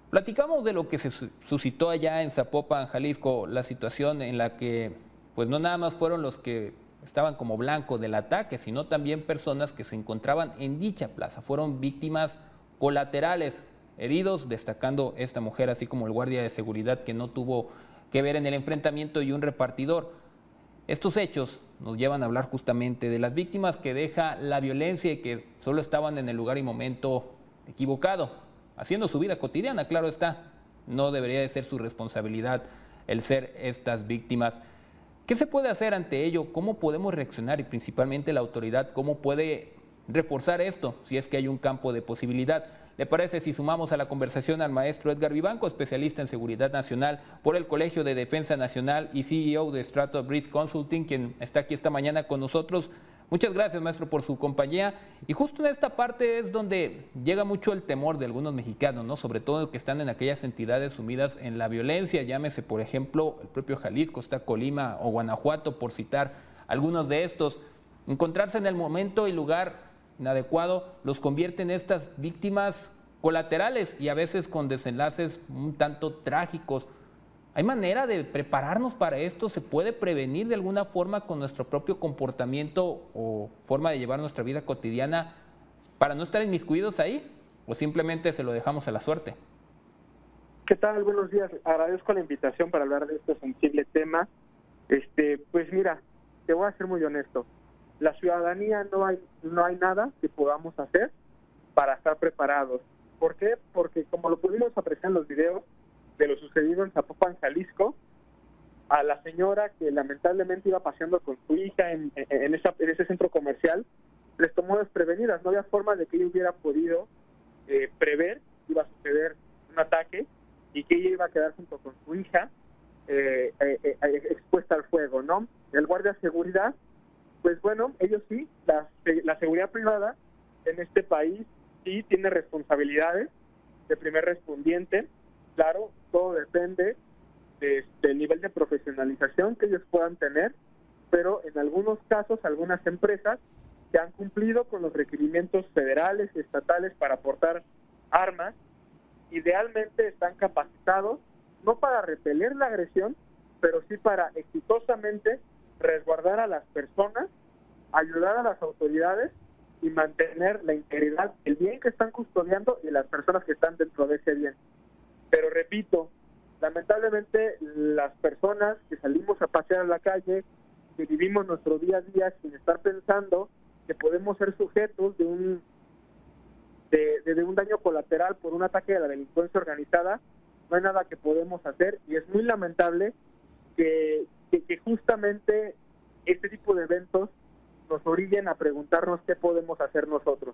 Platicamos de lo que se suscitó allá en Zapopan, Jalisco, la situación en la que pues no nada más fueron los que estaban como blanco del ataque, sino también personas que se encontraban en dicha plaza. Fueron víctimas colaterales, heridos, destacando esta mujer, así como el guardia de seguridad que no tuvo que ver en el enfrentamiento y un repartidor. Estos hechos nos llevan a hablar justamente de las víctimas que deja la violencia y que solo estaban en el lugar y momento equivocado, haciendo su vida cotidiana, claro está. No debería de ser su responsabilidad el ser estas víctimas. ¿Qué se puede hacer ante ello? ¿Cómo podemos reaccionar? Y principalmente la autoridad, ¿cómo puede reforzar esto si es que hay un campo de posibilidad? ¿Le parece si sumamos a la conversación al maestro Edgar Vivanco, especialista en seguridad nacional por el Colegio de Defensa Nacional y CEO de Strato Bridge Consulting, quien está aquí esta mañana con nosotros? Muchas gracias, maestro, por su compañía. Y justo en esta parte es donde llega mucho el temor de algunos mexicanos, ¿no? Sobre todo que están en aquellas entidades sumidas en la violencia, llámese, por ejemplo, el propio Jalisco, está Colima o Guanajuato, por citar algunos de estos. Encontrarse en el momento y lugar inadecuado los convierte en estas víctimas colaterales y a veces con desenlaces un tanto trágicos. ¿Hay manera de prepararnos para esto? ¿Se puede prevenir de alguna forma con nuestro propio comportamiento o forma de llevar nuestra vida cotidiana para no estar inmiscuidos ahí? ¿O simplemente se lo dejamos a la suerte? ¿Qué tal? Buenos días. Agradezco la invitación para hablar de este sensible tema. Pues mira, te voy a ser muy honesto. La ciudadanía no hay nada que podamos hacer para estar preparados. ¿Por qué? Porque como lo pudimos apreciar en los videos de lo sucedido en Zapopan, Jalisco, a la señora que lamentablemente iba paseando con su hija en ese centro comercial, les tomó desprevenidas. No había forma de que ella hubiera podido prever que iba a suceder un ataque y que ella iba a quedar junto con su hija expuesta al fuego, ¿no? El guardia de seguridad, pues bueno, ellos sí, la seguridad privada en este país sí tiene responsabilidades de primer respondiente. Claro, todo depende del nivel de profesionalización que ellos puedan tener, pero en algunos casos, algunas empresas que han cumplido con los requerimientos federales y estatales para aportar armas, idealmente están capacitados, no para repeler la agresión, pero sí para exitosamente resguardar a las personas, ayudar a las autoridades y mantener la integridad, el bien que están custodiando y las personas que están dentro de ese bien. Pero repito, lamentablemente las personas que salimos a pasear a la calle, que vivimos nuestro día a día sin estar pensando que podemos ser sujetos de un daño colateral por un ataque de la delincuencia organizada, no hay nada que podemos hacer y es muy lamentable que justamente este tipo de eventos nos orillen a preguntarnos qué podemos hacer nosotros.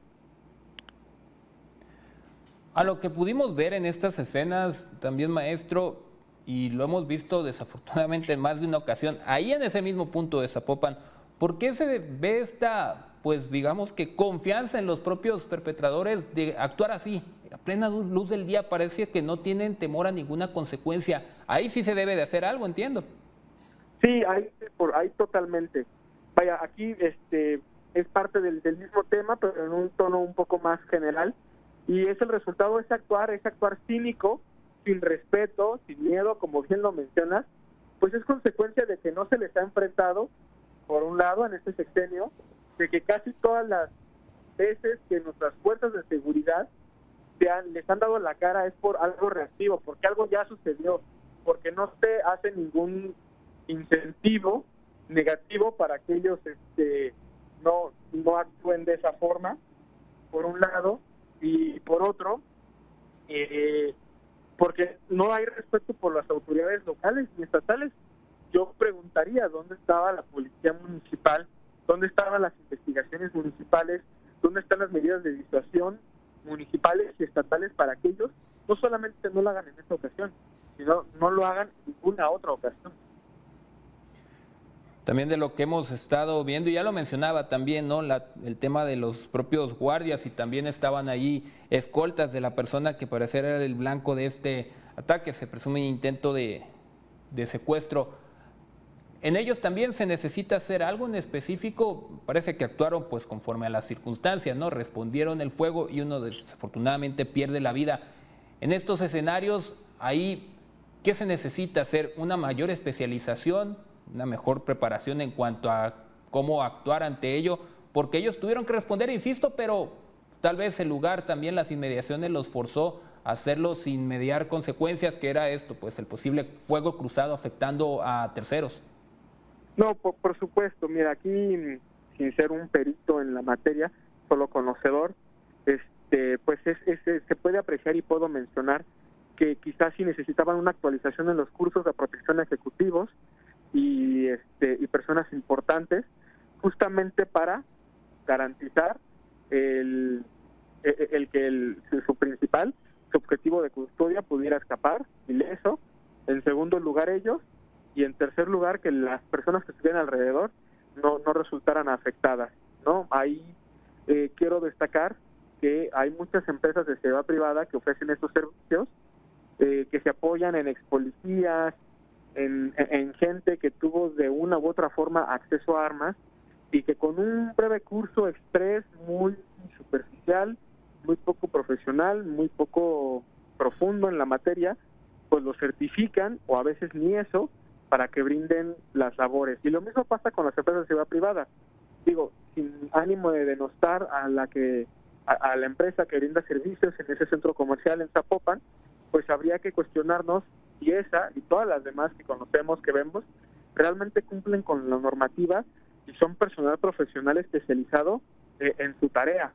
A lo que pudimos ver en estas escenas también, maestro, y lo hemos visto desafortunadamente en más de una ocasión, ahí en ese mismo punto de Zapopan, ¿por qué se ve esta, pues digamos que confianza en los propios perpetradores de actuar así? A plena luz del día parece que no tienen temor a ninguna consecuencia. Ahí sí se debe de hacer algo, entiendo. Sí, ahí totalmente. Vaya, aquí es parte del mismo tema, pero en un tono un poco más general. Y es el resultado de ese actuar cínico, sin respeto, sin miedo, como bien lo mencionas, pues es consecuencia de que no se les ha enfrentado, por un lado, en este sexenio, de que casi todas las veces que nuestras fuerzas de seguridad les han dado la cara es por algo reactivo, porque algo ya sucedió, porque no se hace ningún incentivo negativo para que ellos no actúen de esa forma, por un lado, y por otro, porque no hay respeto por las autoridades locales ni estatales. Yo preguntaría dónde estaba la policía municipal, dónde estaban las investigaciones municipales, dónde están las medidas de disuasión municipales y estatales para que ellos no solamente no lo hagan en esta ocasión, sino no lo hagan en ninguna otra ocasión. También de lo que hemos estado viendo, y ya lo mencionaba también, ¿no? El tema de los propios guardias, y también estaban allí escoltas de la persona que parecía era el blanco de este ataque, se presume intento de secuestro. En ellos también se necesita hacer algo en específico. Parece que actuaron pues conforme a las circunstancias, ¿no? Respondieron el fuego y uno desafortunadamente pierde la vida. En estos escenarios, ahí, ¿qué se necesita hacer? ¿Una mayor especialización, una mejor preparación en cuanto a cómo actuar ante ello? Porque ellos tuvieron que responder, insisto, pero tal vez el lugar, también las inmediaciones los forzó a hacerlo sin mediar consecuencias, que era esto, pues el posible fuego cruzado afectando a terceros. No, por supuesto. Mira, aquí, sin ser un perito en la materia, solo conocedor, pues se puede apreciar y puedo mencionar que quizás sí necesitaban una actualización en los cursos de protección a ejecutivos y personas importantes, justamente para garantizar su objetivo de custodia pudiera escapar ileso. En segundo lugar, ellos, y en tercer lugar, que las personas que estuvieran alrededor no resultaran afectadas, ¿no? Ahí quiero destacar que hay muchas empresas de seguridad privada que ofrecen estos servicios, que se apoyan en expolicías, en gente que tuvo de una u otra forma acceso a armas, y que con un breve curso express muy superficial, muy poco profesional, muy poco profundo en la materia, pues lo certifican, o a veces ni eso, para que brinden las labores. Y lo mismo pasa con las empresas de seguridad privada. Digo, sin ánimo de denostar a la empresa que brinda servicios en ese centro comercial en Zapopan, pues habría que cuestionarnos si esa y todas las demás que conocemos, que vemos, realmente cumplen con la normativa y son personal profesional especializado en su tarea.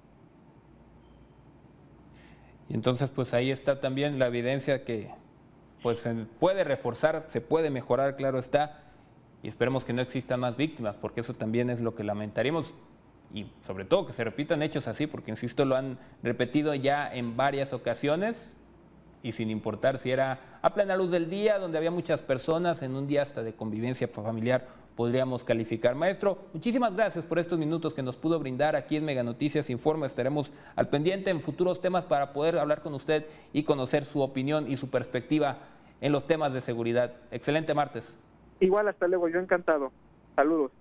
Y entonces, pues ahí está también la evidencia que pues se puede reforzar, se puede mejorar, claro está, y esperemos que no existan más víctimas, porque eso también es lo que lamentaríamos, y sobre todo que se repitan hechos así, porque insisto, lo han repetido ya en varias ocasiones, y sin importar si era a plena luz del día, donde había muchas personas, en un día hasta de convivencia familiar, podríamos calificar. Maestro, muchísimas gracias por estos minutos que nos pudo brindar aquí en Mega Noticias Informa. Estaremos al pendiente en futuros temas para poder hablar con usted y conocer su opinión y su perspectiva en los temas de seguridad. Excelente martes. Igual, hasta luego, yo encantado. Saludos.